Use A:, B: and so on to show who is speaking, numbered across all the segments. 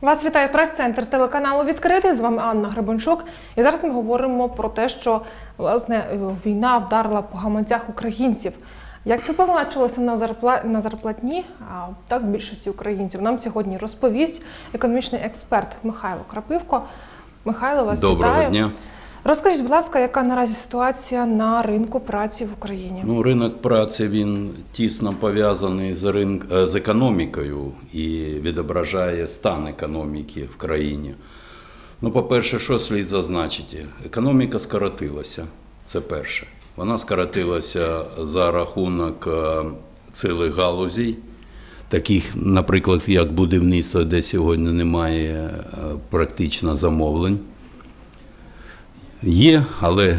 A: Вас вітає прес-центр телеканалу «Відкритий». З вами Анна Гребенчук. І зараз ми говоримо про те, що, власне, війна вдарила по гаманцях українців. Як це позначилося на зарплатні, а так більшості українців, нам сьогодні розповість економічний експерт Михайло Крапивко. Михайло, вас вітаю.
B: Доброго дня.
A: Розкажіть, будь ласка, яка наразі ситуація на ринку праці в Україні?
B: Ринок праці, він тісно пов'язаний з економікою і відображає стан економіки в країні. По-перше, що слід зазначити? Економіка скоротилася, це перше. Вона скоротилася за рахунок цілих галузей, таких, наприклад, як будівництво, де сьогодні немає практично замовлень. Є, але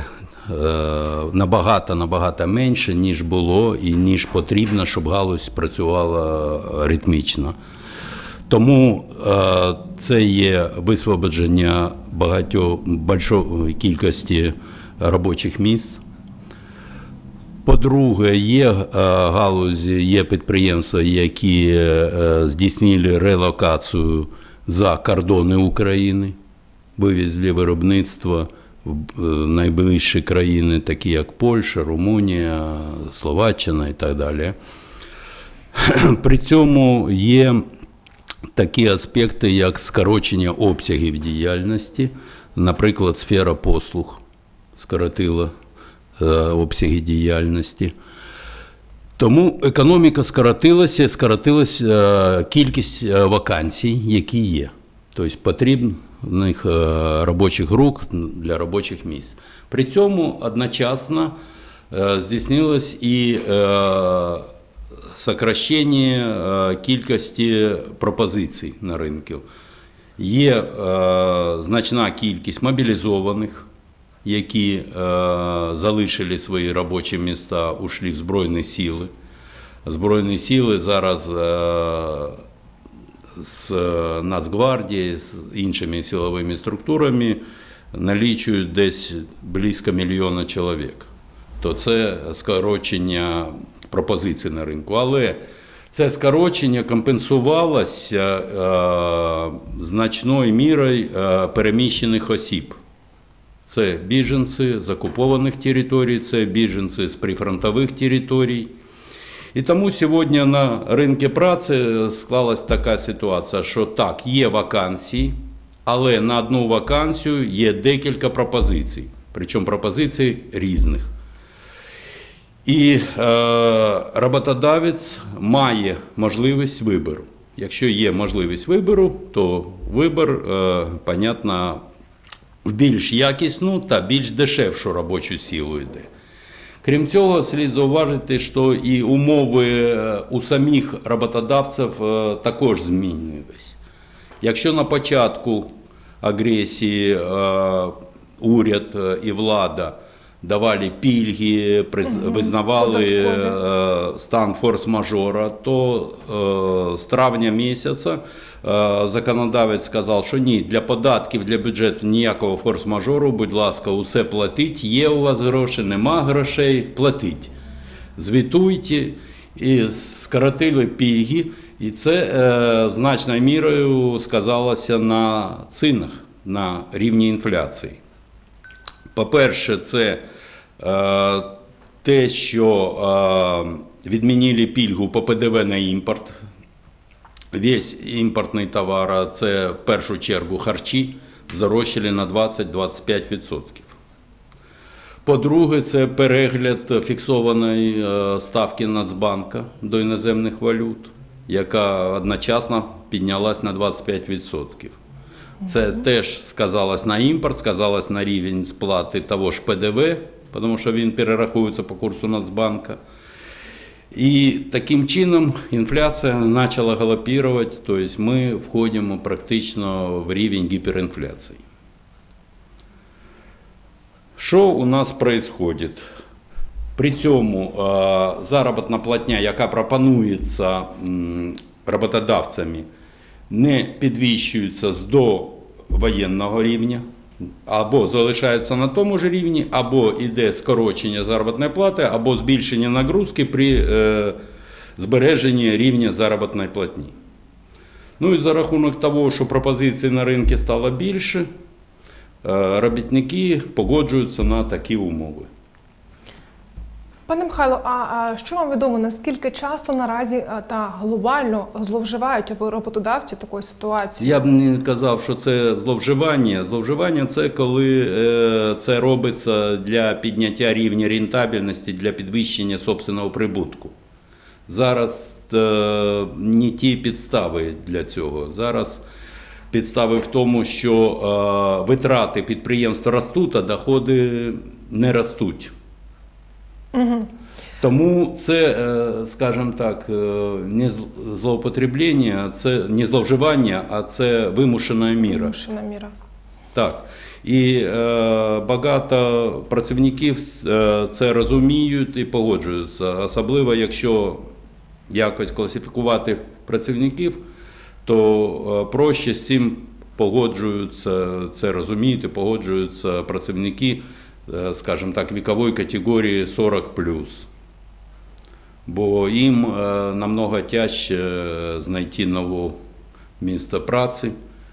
B: набагато менше, ніж було і ніж потрібно, щоб галузь працювала ритмічно. Тому це є висвободження великої кількості робочих місць. По-друге, є галузі, є підприємства, які здійснили релокацію за кордони України, вивезли виробництво в найближчі країни, такі як Польща, Румунія, Словаччина і так далі. При цьому є такі аспекти, як скорочення обсягів діяльності. Наприклад, сфера послуг скоротила обсяги діяльності. Тому економіка скоротилася кількість вакансій, які є. Тобто потрібних робочих рук для робочих місць. При цьому одночасно здійснилось і сокращення кількості пропозицій на ринку. Є значна кількість мобілізованих, які залишили свої робочі місця, ушли в Збройні Сили. Збройні Сили зараз з Нацгвардією, з іншими силовими структурами налічують десь близько 1 мільйона чоловік. То це скорочення пропозицій на ринку. Але це скорочення компенсувалося значною мірою переміщених осіб. Це біженці з окупованих територій, це біженці з прифронтових територій. І тому сьогодні на ринку праці склалася така ситуація, що так, є вакансії, але на одну вакансію є декілька пропозицій, причому пропозицій різних. І роботодавець має можливість вибору. Якщо є можливість вибору, то вибір, понятно, в більш якісну та більш дешевшу робочу силу йде. Крім цього, слід зауважити, що і умови у самих роботодавців також змінювалися. Якщо на початку агресії уряд і влада давали пільги, визнавали стан форс-мажора, то з травня місяця законодавець сказав, що ні, для податків, для бюджету ніякого форс-мажору, будь ласка, усе платіть, є у вас гроші, нема грошей, платіть. Звітуйте, і скоротили пільги, і це значною мірою сказалося на цінах, на рівні інфляції. По-перше, це те, що відмінили пільгу по ПДВ на імпорт. Весь імпортний товар, це в першу чергу харчі, здорожчали на 20-25%. По-друге, це перегляд фіксованої ставки Нацбанка до іноземних валют, яка одночасно піднялась на 25%. Це теж сказалось на імпорт, сказалось на рівень сплати того ж ПДВ, тому що він перераховується по курсу Нацбанка. І таким чином інфляція почала галопувати, тобто ми входимо практично в рівень гіперінфляції. Що у нас відбувається? При цьому заробітна платня, яка пропонується роботодавцями, не підвищується з довоєнного рівня, або залишається на тому ж рівні, або йде скорочення заробітної плати, або збільшення нагрузки при збереженні рівня заробітної платні. Ну і за рахунок того, що пропозицій на ринку стало більше, робітники погоджуються на такі умови.
A: Пане Михайло, а що вам відомо, наскільки часто наразі та глобально зловживають роботодавці такою ситуацією?
B: Я б не казав, що це зловживання. Зловживання – це коли це робиться для підняття рівня рентабельності, для підвищення собственного прибутку. Зараз не ті підстави для цього. Зараз підстави в тому, що витрати підприємств ростуть, а доходи не ростуть.
A: Угу.
B: Тому це, скажімо так, не злоупотреблення, це не зловживання, а це вимушена міра.
A: Вимушена міра.
B: Так. І багато працівників це розуміють і погоджуються. Особливо, якщо якось класифікувати працівників, то проще з цим погоджуються, це розуміють і погоджуються працівники, скажімо так, вікової категорії 40+. Бо їм намного тяжче знайти нове місце праці.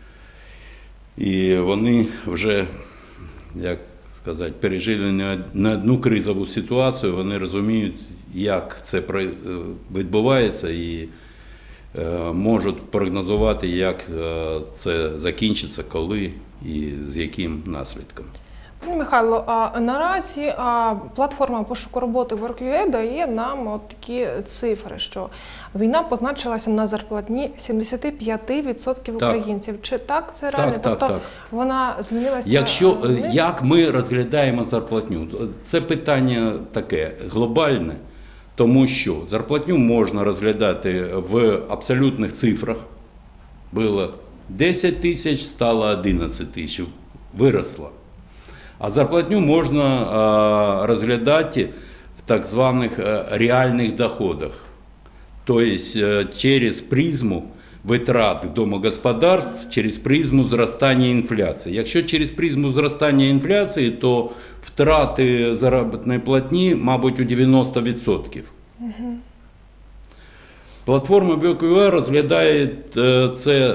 B: І вони вже, як сказати, пережили не одну кризову ситуацію, вони розуміють, як це відбувається і можуть прогнозувати, як це закінчиться, коли і з яким наслідком.
A: Пане Михайло, наразі платформа пошуку роботи Work.ua дає нам от такі цифри, що війна позначилася на зарплатні 75% українців. Чи так це реально?
B: Так.
A: Вона змінилася?
B: Як ми розглядаємо зарплатню? Це питання таке глобальне, тому що зарплатню можна розглядати в абсолютних цифрах. Було 10 тисяч, стало 11 тисяч, виросла. А зарплатню можна розглядати в так званих реальних доходах. Тобто через призму витрат домогосподарств, через призму зростання інфляції. Якщо через призму зростання інфляції, то втрати заробітної платні, мабуть, у 90%. Угу. Платформа Work.ua розглядає це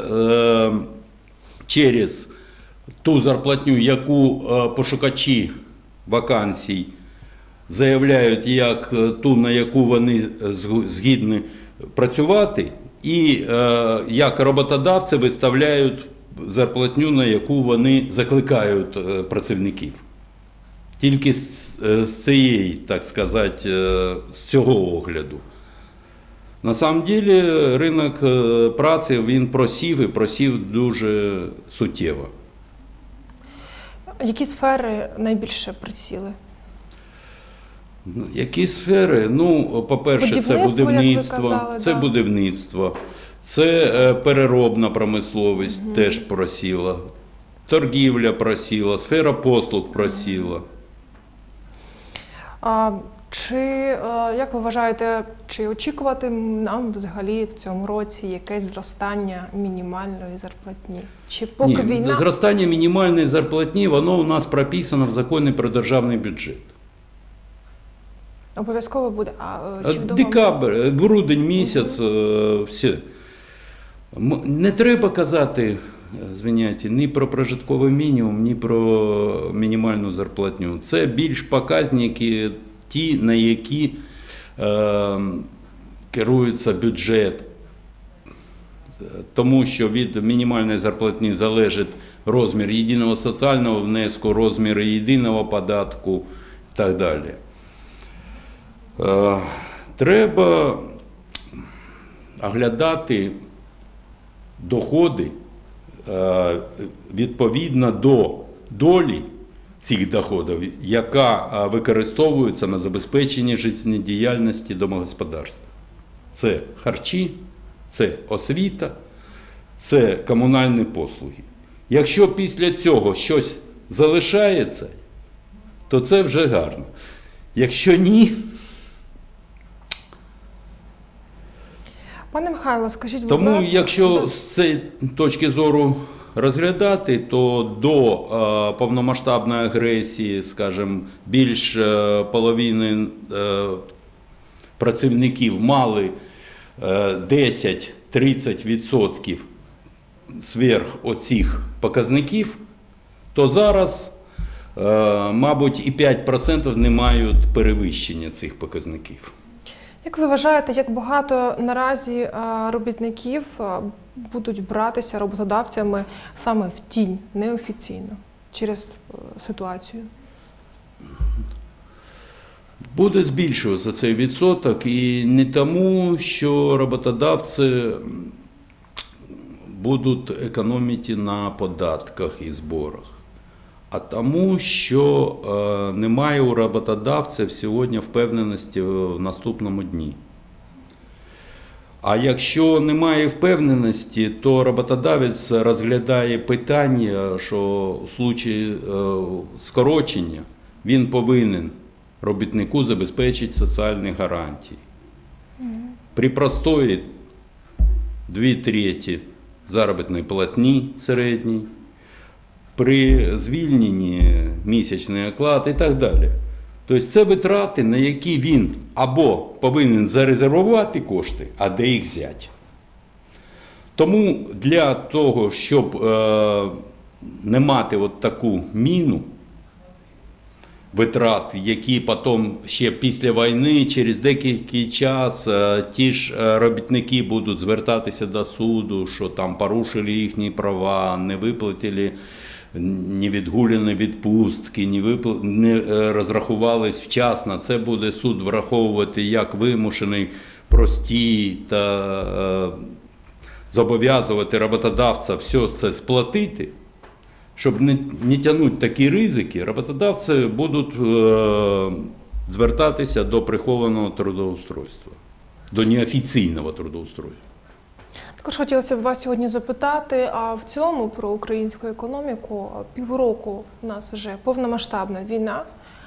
B: через ту зарплатню, яку пошукачі вакансій заявляють, як ту, на яку вони згідні працювати, і як роботодавці виставляють зарплатню, на яку вони закликають працівників. Тільки з цієї, так сказати, з цього огляду. На самом деле ринок праці, він просів і просів дуже суттєво.
A: Які сфери найбільше присіли?
B: Які сфери? Ну, по-перше, це будівництво, це переробна промисловість теж просіла, торгівля просіла, сфера послуг просіла.
A: Як ви вважаєте, чи очікувати нам взагалі в цьому році якесь зростання мінімальної зарплатні? Чи поки війна...
B: Зростання мінімальної зарплатні, воно у нас прописано в законі про державний бюджет.
A: Обов'язково буде?
B: Декабрь, грудень місяць, все. Не треба казати, звиняйте, ні про прожитковий мінімум, ні про мінімальну зарплатню. Це більш показники ті, на які керується бюджет. Тому що від мінімальної зарплатні залежить розмір єдиного соціального внеску, розмір єдиного податку і так далі. Треба оглядати доходи відповідно до долі цих доходів, яка використовується на забезпечення життєдіяльності домогосподарства. Це харчі, це освіта, це комунальні послуги. Якщо після цього щось залишається, то це вже гарно. Якщо ні...
A: Пане Михайло, скажіть, будь ласка...
B: Тому, якщо з цієї точки зору розглядати, то до повномасштабної агресії, скажімо, більш половини працівників мали 10-30% сверх оцих показників, то зараз, мабуть, і 5% не мають перевищення цих показників.
A: Як ви вважаєте, як багато наразі робітників будуть братися роботодавцями саме в тінь, неофіційно, через ситуацію?
B: Буде збільшуватися цей відсоток, і не тому, що роботодавці будуть економити на податках і зборах, а тому, що немає у роботодавців сьогодні впевненості в наступному дні. А якщо немає впевненості, то роботодавець розглядає питання, що у случаї скорочення він повинен робітнику забезпечити соціальні гарантії. При простої 2/3 заробітної платні середній, при звільненні місячний оклад і так далі. Тобто це витрати, на які він або повинен зарезервувати кошти, а де їх взяти. Тому для того, щоб не мати от таку міну витрат, які потім ще після війни, через деякий час ті ж робітники будуть звертатися до суду, що там порушили їхні права, не виплатили невідгуляні відпустки, не розрахувались вчасно. Це буде суд враховувати як вимушений, простій та зобов'язувати роботодавця все це сплатити. Щоб не тягнути такі ризики, роботодавці будуть звертатися до прихованого трудоустройства, до неофіційного трудоустройства.
A: Також хотілося б вас сьогодні запитати, а в цілому про українську економіку півроку у нас вже повномасштабна війна.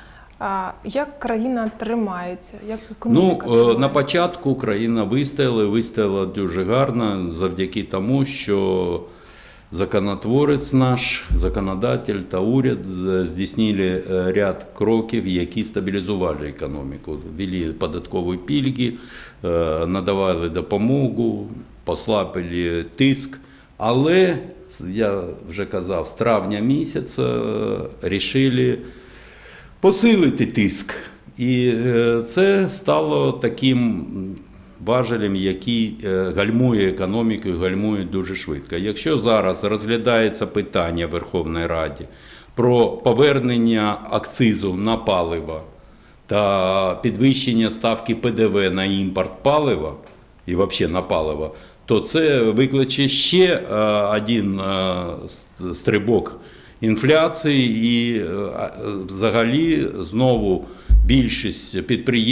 A: Як країна тримається? Як економіка тримається?
B: На початку країна вистояла дуже гарно завдяки тому, що законотворець наш, законодатель та уряд здійснили ряд кроків, які стабілізували економіку. Ввели податкові пільги, надавали допомогу, послабили тиск. Але, я вже казав, з травня місяця вирішили посилити тиск. І це стало таким важелем, який гальмує економіку і гальмує дуже швидко. Якщо зараз розглядається питання в Верховній Раді про повернення акцизу на паливо та підвищення ставки ПДВ на імпорт палива і взагалі на паливо, то це викличе ще один стрибок інфляції і взагалі знову більшість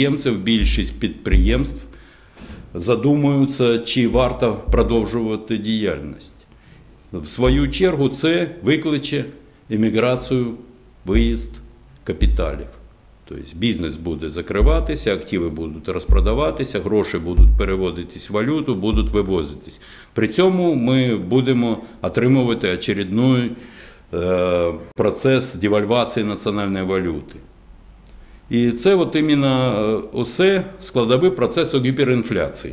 B: підприємств задумуються, чи варто продовжувати діяльність. В свою чергу це викличе еміграцію, виїзд капіталів. Тобто бізнес буде закриватися, активи будуть розпродаватися, гроші будуть переводитись в валюту, будуть вивозитись. При цьому ми будемо отримувати очередний процес девальвації національної валюти. І це от іменно усе складовий процесу гіперінфляції.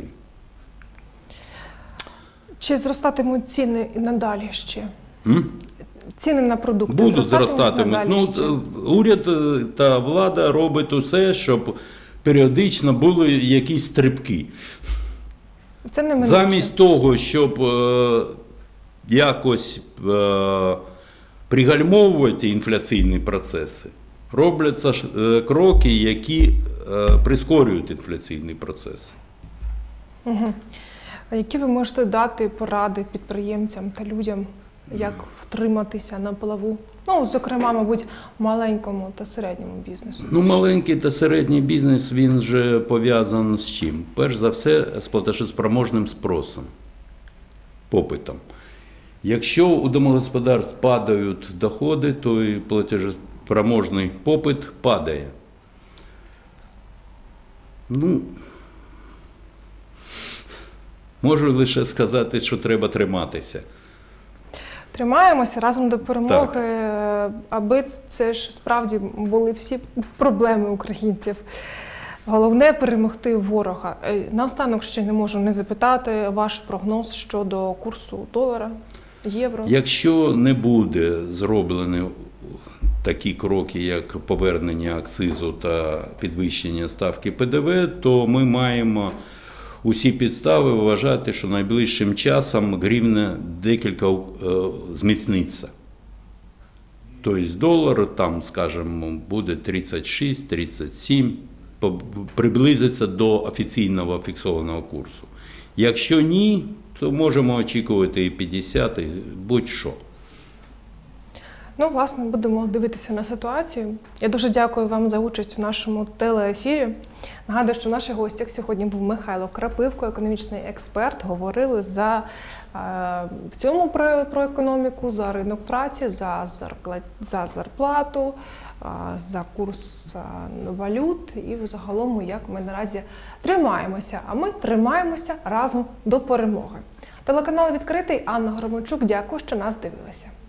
A: Чи зростатимуть ціни і надалі ще? Ціни на продукти
B: будуть зростатимуть. Уряд та влада робить усе, щоб періодично були якісь стрибки.
A: Це не менше.
B: Замість того, щоб якось пригальмовувати інфляційні процеси, робляться кроки, які прискорюють інфляційний процес.
A: Угу. А які ви можете дати поради підприємцям та людям, як втриматися на плаву? Ну, зокрема, мабуть, маленькому та середньому бізнесу.
B: Маленький та середній бізнес, він же пов'язаний з чим? Перш за все, з платежеспроможним спросом, попитом. Якщо у домогосподарств падають доходи, то і платежеспроможний попит падає. Можу лише сказати, що треба триматися.
A: Тримаємося разом до перемоги, аби це ж справді були всі проблеми українців. Головне – перемогти ворога. Наостанок ще не можу не запитати ваш прогноз щодо курсу долара. євро.
B: Якщо не буде зроблені такі кроки, як повернення акцизу та підвищення ставки ПДВ, то ми маємо усі підстави вважати, що найближчим часом гривня декілька зміцниться. Тобто долар там, скажімо, буде 36-37, приблизиться до офіційного фіксованого курсу. Якщо ні, то можемо очікувати і 50, і будь-що.
A: Ну, власне, будемо дивитися на ситуацію. Я дуже дякую вам за участь у нашому телеефірі. Нагадую, що в наших гостях сьогодні був Михайло Крапивко, економічний експерт. Говорили в цьому про економіку, за ринок праці, за зарплату, за курс валют і взагалом, як ми наразі тримаємося. А ми тримаємося разом до перемоги. Телеканал «Відкритий», Анна Гребенчук. Дякую, що нас дивилися.